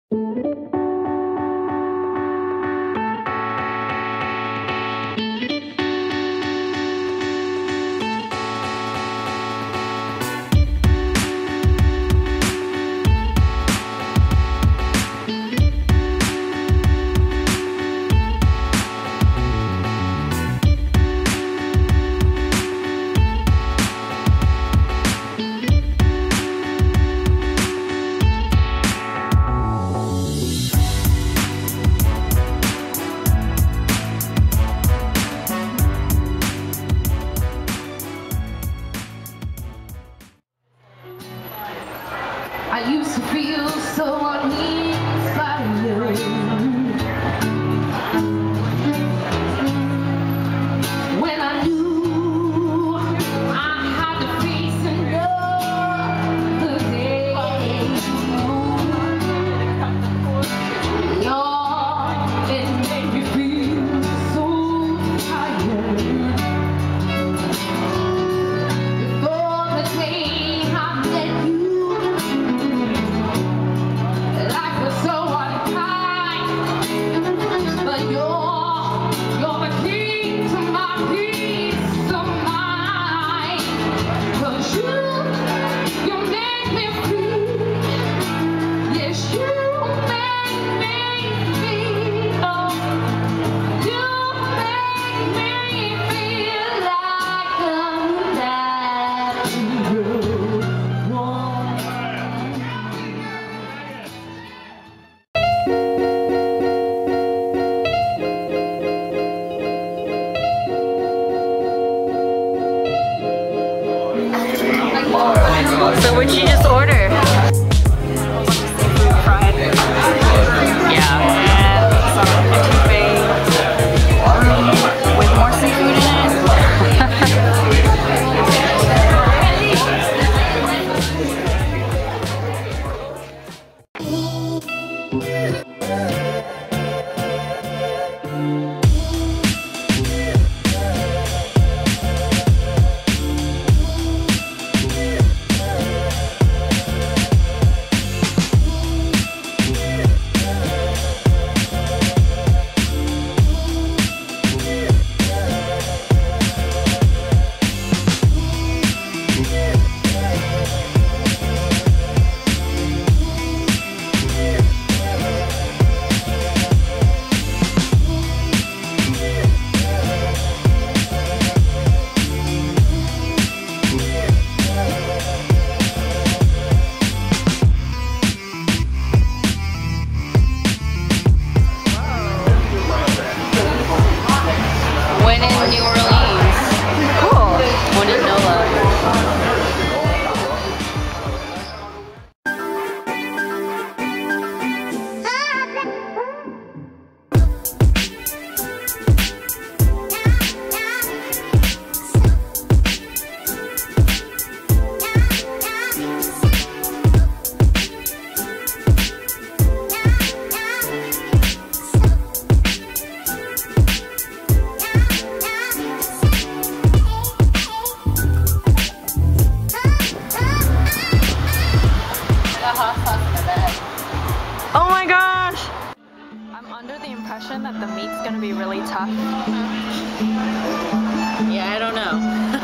I used to feel so uninspired when I knew I had to face another day. Lord, it made me feel so tired. Before the day I met you, life was so unkind, but you're the key to my peace of mind. 'Cause you make me feel, yes, you make me feel, you make me feel like I'm natural one. So what'd you just order? Seafood fried. Yeah. And some etouffee with more seafood in it. When in New Orleans. Cool. When in NOLA. Oh my gosh! I'm under the impression that the meat's gonna be really tough. Yeah, I don't know.